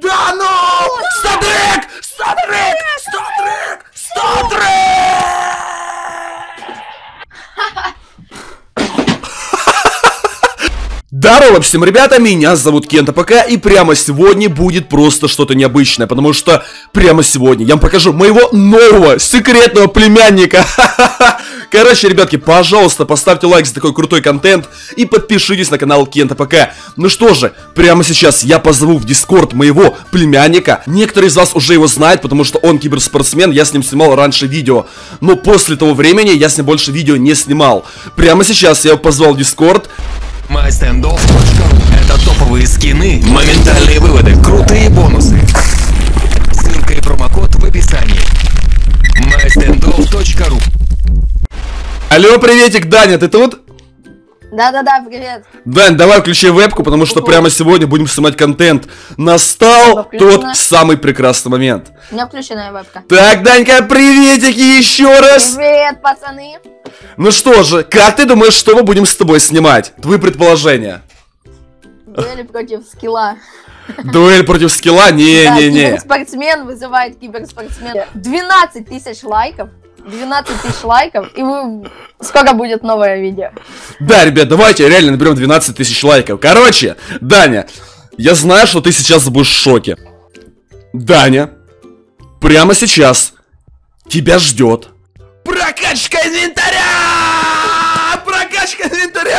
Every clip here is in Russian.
Да ну! Статрек! Статрек! Статрек! Статрек! Здорово всем, ребята, меня зовут Кент АПК, и прямо сегодня будет просто что-то необычное, потому что прямо сегодня я вам покажу моего нового секретного племянника. Короче, ребятки, пожалуйста, поставьте лайк за такой крутой контент и подпишитесь на канал Кент АПК. Ну что же, прямо сейчас я позову в Дискорд моего племянника. Некоторые из вас уже его знают, потому что он киберспортсмен, я с ним снимал раньше видео. Но после того времени я с ним больше видео не снимал. Прямо сейчас я его позвал в Дискорд. MyStandOff.ru — это топовые скины, моментальные выводы, крутые бонусы. Ссылка и промокод в описании. MyStandOff.ru. Алло, приветик, Даня, ты тут? Да-да-да, привет. Дань, давай включи вебку, потому что прямо сегодня будем снимать контент. Настал тот самый прекрасный момент. У меня включенная вебка. Так, Данька, приветики еще раз. Привет, пацаны. Ну что же, как ты думаешь, что мы будем с тобой снимать? Твои предположения. Дуэли против скилла. Дуэль против скилла? Не-не-не. Киберспортсмен вызывает киберспортсмена. 12 тысяч лайков. 12 тысяч лайков, и скоро будет новое видео. Да, ребят, давайте реально наберем 12 тысяч лайков. Короче, Даня, я знаю, что ты сейчас будешь в шоке. Даня, прямо сейчас тебя ждет прокачка инвентаря! Прокачка инвентаря!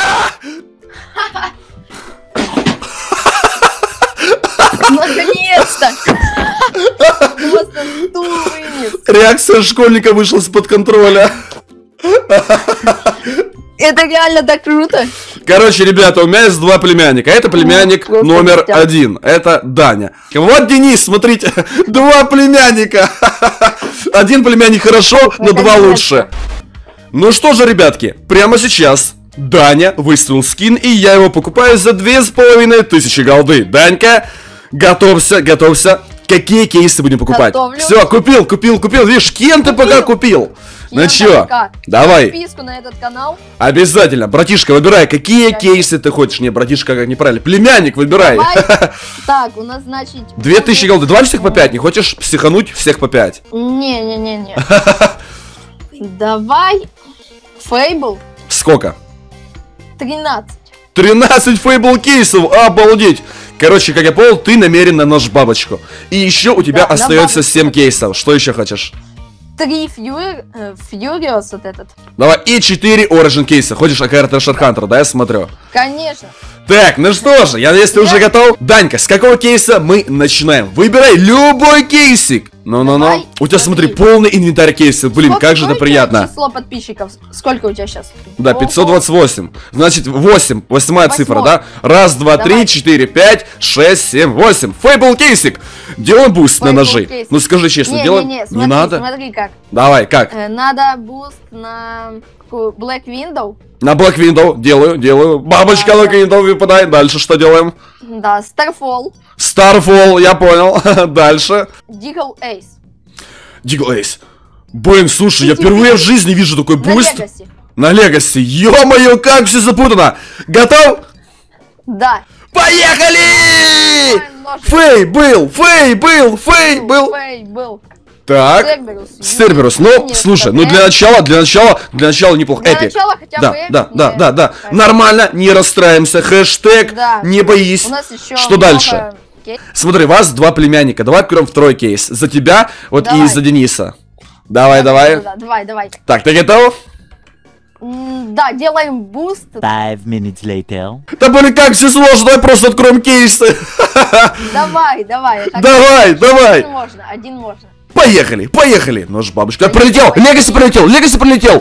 Наконец-то! Просто стул вынес. Реакция школьника вышла из-под контроля. Это реально так круто. Короче, ребята, у меня есть два племянника. Это племянник номер 1. Это Даня. Вот Денис, смотрите, два племянника. Один племянник хорошо, но два лучше. Ну что же, ребятки, прямо сейчас Даня выставил скин, и я его покупаю за 2500 голды. Данька, готовься, готовься. Какие кейсы будем покупать? Все, купил. Видишь, Кент ты пока купил. Ну чё, давай. Подписку на этот канал. Обязательно. Братишка, выбирай, какие кейсы ты хочешь. Не, братишка, как неправильно. Племянник, выбирай. Так, у нас, значит... 2000 голды. Давай всех по 5. Не хочешь психануть всех по 5? Не. Давай Фейбл. Сколько? 13. 13 фейбл кейсов, обалдеть. Короче, как я понял, ты намерен на нож бабочку. И еще у тебя остается 7 кейсов. Что еще хочешь? 3 Фьюриос вот этот. Давай, и 4 Origin кейса. Хочешь Акара Трэшер Хантер, да, я смотрю? Конечно. Так, ну что же, если ты уже готов. Данька, с какого кейса мы начинаем? Выбирай любой кейсик. Ну. У тебя, смотри, полный инвентарь кейсов. Блин, как же это приятно. Число подписчиков. Сколько у тебя сейчас? Да, 528. Значит, 8. 8-я цифра, да? Раз, два, три, 4, 5, 6, 7, 8. Фейбл кейсик. Делаем буст на ножи. Ну скажи честно, делаем. Не надо? Смотри как. Давай, как? Надо буст на Black Window. На Black Window делаю. Бабочка Black Window выпадает. Дальше что делаем? Да, Starfall. Starfall, я понял. Дальше. Deagle Ace. Deagle Ace. Блин, слушай, я впервые в жизни вижу такой буст. На Legacy. Ё-моё, как все запутано. Готов? Да. Поехали! Фейбл. Так, Стерберус, ну, слушай, ну для начала неплохо. Эпик. Да. Нормально, не расстраиваемся. Хэштег, не боись. Что дальше? Смотри, вас два племянника. Давай откроем второй кейс. За тебя, вот и за Дениса. Давай. Давай. Так, ты готов? Да, делаем буст. 5 minutes later. Да блин, как все сложно, давай просто откроем кейсы. Давай. Давай. Один можно. Поехали. Нож бабушка. Пролетел. Легаси пролетел.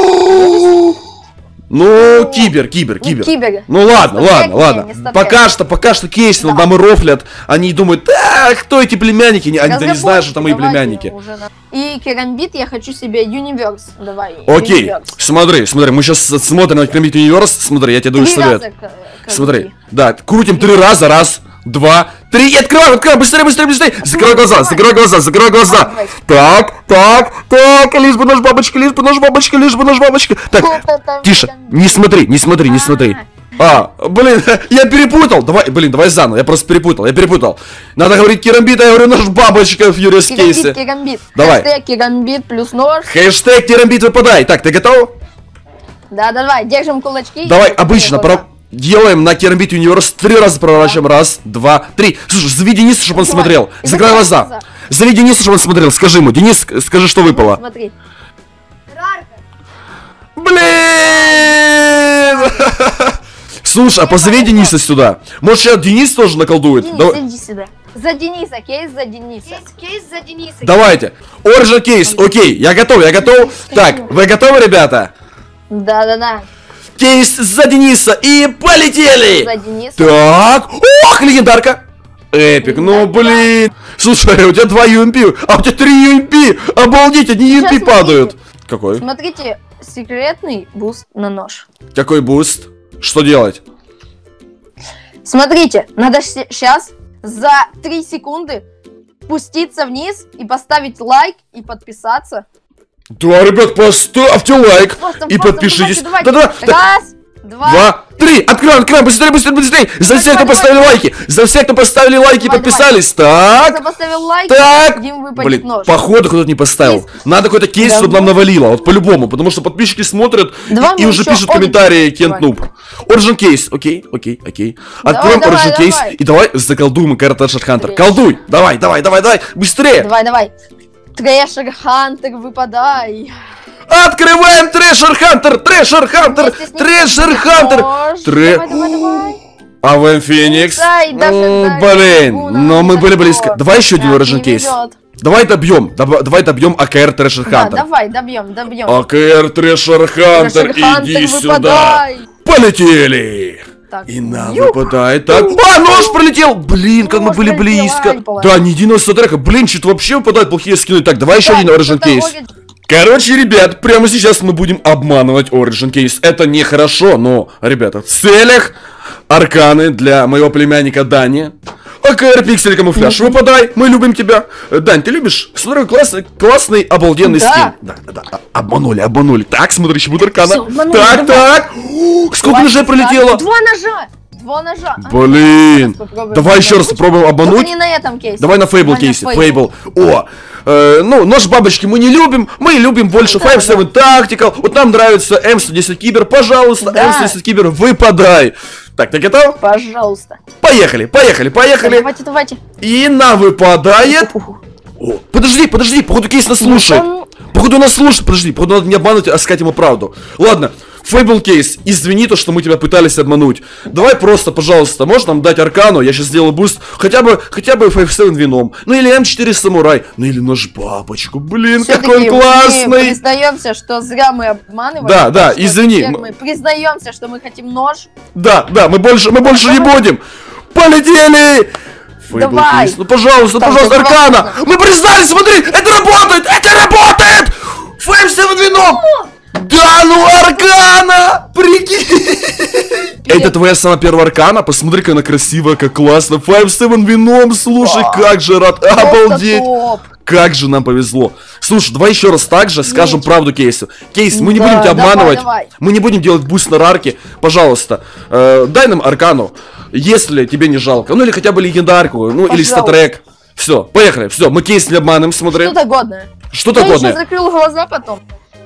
Ну, кибер. Ну ладно. Пока что кейсы над нами рофлят. Они думают, кто эти племянники? Они не знают, что это мои племянники. И керамбит я хочу себе Юниверс. Давай. Окей, смотри, мы сейчас смотрим на керамбит Юниверс. Смотри, я тебе даю совет. Смотри, да, крутим 3 раза. Раз, 2, 3 и открываем, быстрее. Закрой глаза. Так, лишь бы нож бабочка. Так, тише, не смотри. Блин, я перепутал. Давай заново, я просто перепутал. Надо говорить керамбит, а я говорю нож бабочка в Furious Case. Керамбит. Давай. Хэштег керамбит плюс нож. Хэштег керамбит выпадай. Так, ты готов? Да, давай, держим кулачки. Давай, обычно делаем на керамбит универс 3 раза проворачиваем. 1, 2, 3. Слушай, зови Дениса, чтобы он смотрел. Закрой глаза. Зови Дениса, чтобы он смотрел. Скажи ему, Денис, скажи, что выпало. Смотри. Блин! Слушай, а позови Дениса сюда. Может, сейчас Денис тоже наколдует? Денис, иди сюда. За Дениса, кейс за Дениса. Кейс за Дениса. Давайте. Origin кейс, окей, я готов. Так, вы готовы, ребята? Да. Кейс за Дениса и полетели! За Дениса. Так, ох, легендарка! Эпик, ну блин! Слушай, у тебя 2 UMP, а у тебя 3 UMP! Обалдеть, одни UMP падают! Какой? Смотрите, секретный буст на нож. Какой буст? Что делать? Смотрите, надо сейчас за 3 секунды спуститься вниз и поставить лайк и подписаться. Да, ребят, поставьте лайк и подпишитесь. Давайте. Да. Раз, 2, 3. Открываем, быстрее. За всех, кто поставили лайки. За всех, кто поставили лайки и подписались. Так. Кто поставил лайк, Так. Дим выпадет Блин, нож. походу кто-то не поставил. Кейс. Надо какой-то кейс, Да. чтобы нам навалило. Вот по-любому. Потому что подписчики смотрят Давай и мы уже еще пишут Origin комментарии кейс Кент Нуб. Origin кейс. Окей. Откроем давай, Origin кейс. давай. И давай заколдуем Treasure Hunter. Быстрее. Колдуй. Давай. Быстрее. Давай. Трэшер Хантер, выпадай. Открываем Treasure Hunter. Вместе с ним Treasure Hunter. нож. Давай. АВМ Феникс. Дай, даже Блин, Драгуна, но мы были так близко. вот. Давай еще один Так, Origin не кейс. везет. Давай добьем АКР Treasure Да, Hunter. давай, добьем. АКР Treasure Hunter, Treasure Hunter, иди сюда. выпадай. Полетели. Так, И нам юх. выпадает так. Нож пролетел! Блин, как мы Нож были пролетел, близко. ай, половина. Да, ни единого сотрека. Блин, что-то вообще выпадают плохие скины. Так, давай еще Так, один Origin кто-то кейс. ловит. Короче, ребят, прямо сейчас мы будем обманывать Origin кейс. Это нехорошо, но, ребята, в целях арканы для моего племянника Дани. АКР Пиксель Камуфляж, выпадай, мы любим тебя. Дань, ты любишь? Смотри, классный, обалденный Да. скин. Да, обманули. Так, смотри, еще будет аркана. Всё, обманули, Так. Сколько ножей пролетело? 2 ножа. Блин, Сейчас попробуем давай еще раз обмануть. попробуем Только обмануть. не на этом кейсе. Давай на Fable Давай кейсе. на Fable. Ну, нож бабочки мы не любим. Мы любим больше Да, 5-7 Tactical. Вот нам нравится М110 Кибер. Пожалуйста, Да. М110 Кибер, выпадай. Так, ты готов? Пожалуйста. Поехали. Давайте. И нам выпадает... О, подожди, походу кейс нас слушает. Походу нас слушает, подожди, походу надо не обмануть, а сказать ему правду. Ладно, Fable кейс, извини то, что мы тебя пытались обмануть. Давай просто, пожалуйста, можешь нам дать аркану, я сейчас сделаю буст, хотя бы 5-7 вином, ну или М4 Самурай, ну или нож бабочку, блин, какой он Мы классный. признаемся, что зря мы обманываем. Да, потому что извини. теперь Мы признаемся, что мы хотим нож. Да, мы больше не будем. Полетели! Fable Давай. кейс, ну пожалуйста, Так, давай. аркана! Мы признались, смотри, это работает! 5-7 вином! Да ну аркана! Прикинь! Это твоя самая первая аркана? Посмотри, как она красивая, как классно. 5-7 вином, слушай, как же рад, обалдеть! Топ. Как же нам повезло. Слушай, давай еще раз так же скажем правду кейсу. Кейс, мы не Да, будем тебя обманывать. давай. Мы не будем делать буст на рарке. Пожалуйста, дай нам аркану, если тебе не жалко. Ну или хотя бы легендарку, ну или Пожалуйста. статрек. Все, поехали. Все, мы кейс не обманываем, смотри. Что-то годное. Что-то Я еще годное. закрыл глаза потом.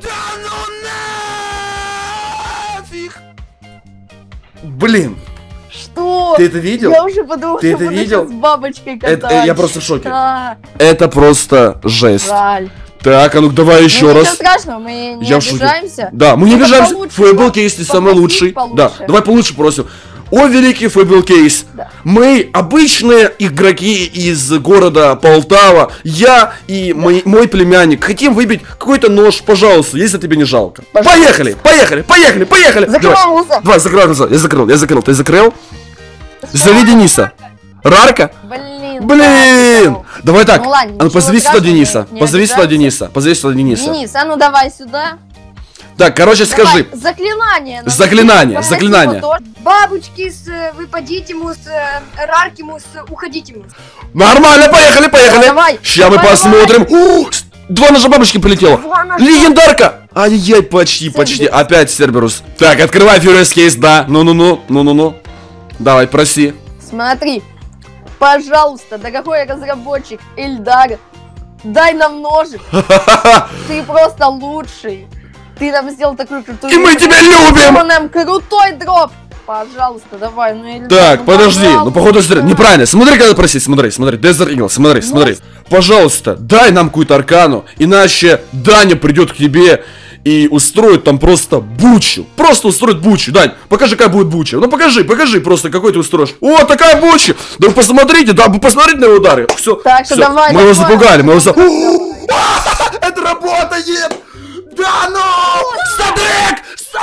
Блин, Что? ты это видел? Я уже подумал, Ты что это буду видел? сейчас с бабочкой Это, катать. я просто в шоке. Да, Это просто жесть. жаль. Так, а ну давай еще Ну, раз. ничего страшного, мы не Я в шоке. обижаемся. Да, мы не Только обижаемся. получше, Фейбл кейс ты самый попросить лучший. получше. Да, давай получше просим. О, великий Фейбл кейс. Да. Мы обычные игроки из города Полтава. Я и мой племянник хотим выбить какой-то нож, пожалуйста, если тебе не жалко. Пожалуйста. Поехали. Закрываем глаза. Давай, закрывай глаза. Я закрыл. Ты закрыл? Зови Дениса. Рарка? Блин! Давай так, Ну ладно, а ну ничего позови сюда страшного, Дениса. не Позови сюда обижаемся. Дениса. Денис, а ну давай сюда. Так, короче, скажи. Давай, заклинание. нам Заклинание, нужно. заклинание. Тоже. Бабочки выпадите мус, рарки мус, уходите мус. Нормально, поехали. Давай, Сейчас мы давай, посмотрим. 2 ножа бабочки полетело. Два ножа. Легендарка. Ай-яй, почти. Опять Серберус. Так, открывай Furious Case, да. Ну. Давай, проси. Смотри, пожалуйста, дорогой разработчик Ильдар, дай нам ножик. Ты просто лучший. Ты нам сделал такую крутую... И мы тебя любим! Нам крутой дроп. Пожалуйста, давай, ну Ильдар, Так, ну, подожди, пожалуйста. ну походу неправильно. Смотри, когда просить, смотри. Desert Eagle, смотри. Пожалуйста, дай нам какую-то аркану, иначе Даня придет к тебе и устроит там просто бучу. Просто устроит бучу. Дань, покажи, какая будет буча. Ну покажи просто, какой ты устроишь. О, такая буча. Да вы посмотрите, посмотрите на его удары. Все, Так что давай, мы его давай. запугали, Это работает! Да ну! Стоп-трек!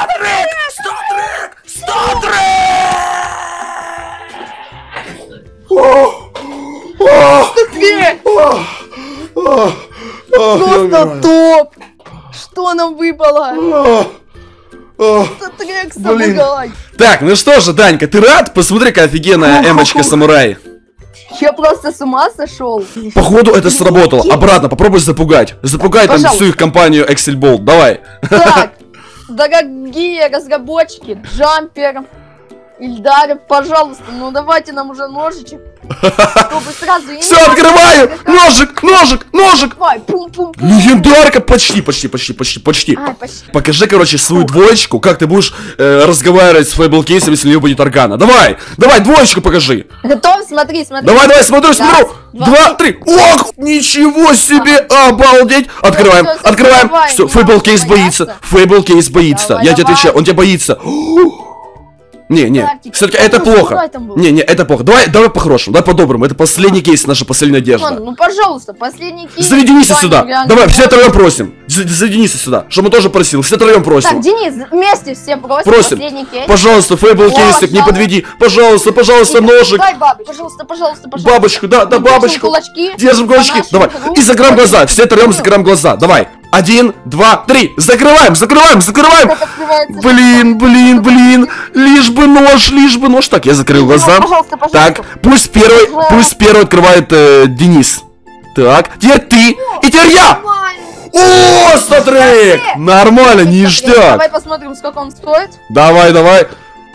Просто топ. Что нам выпало? Трек самурай. Так, ну что же, Данька, ты рад? Посмотри, какая офигенная эмочка самурай. Я просто с ума сошел. Походу это сработало. Обратно, попробуй запугать. Запугай там Пожалуйста. всю их компанию Excel Bolt. Давай. Так, дорогие разработчики, Джампер, Ильдар, пожалуйста, ну давайте нам уже ножичек. Чтобы сразу... Все, открываю! Ножик! Давай, пум-пум-пум. Легендарка, почти. Ай, почти. Покажи, короче, свою двоечку, как ты будешь разговаривать с фейблкейсом, если у нее будет аркана. Давай, двоечку покажи. Готов? Смотри. Давай, смотрю. Раз, Два, два, три. Ох, ничего себе, обалдеть. Открываем. Давай, Все, не фейблкейс надо боится. Давай, Я тебе давай. отвечаю, он тебя боится. Не, Тактика. все-таки это Ну, плохо. давай там был. Не, это плохо. Давай по-хорошему, давай по-доброму. Это последний кейс, наша последняя надежда. Ну, пожалуйста, последний кейс. Зови Дениса Ваня, сюда. реально. Давай, все троем просим. Зови Дениса сюда, чтобы он тоже просил. Все троем Так, просим. Денис, вместе все просим. Просим. Последний кейс. Пожалуйста, фейбл кейсик, не пожалуйста. подведи. Пожалуйста, ножик. Дай бабочку. Пожалуйста. Бабочку, да, Держим бабочку. кулачки. Держим кулачки. По нашему Давай. кругу. И закроем глаза. Все троем закроем глаза. Давай. 1, 2, 3. Закрываем. Как открывается? Блин. Лишь бы нож. Так, я закрыл глаза. Пожалуйста. Так, пусть первый открывает Денис. Так, теперь ты. И теперь я. Нормально. О, смотри! Нормально, ништяк. Давай посмотрим, сколько он стоит. Давай.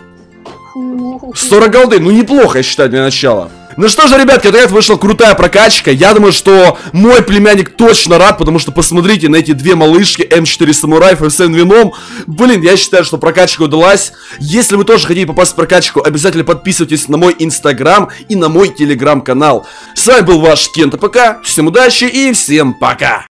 40 голды, ну неплохо, я считаю, для начала. Ну что же, ребятки, вот так вышла крутая прокачка. Я думаю, что мой племянник точно рад, потому что посмотрите на эти две малышки М4 Самурай, FSN Вином. Блин, я считаю, что прокачка удалась. Если вы тоже хотите попасть в прокачку, обязательно подписывайтесь на мой инстаграм и на мой телеграм-канал. С вами был ваш Кент АПК. Всем удачи и всем пока!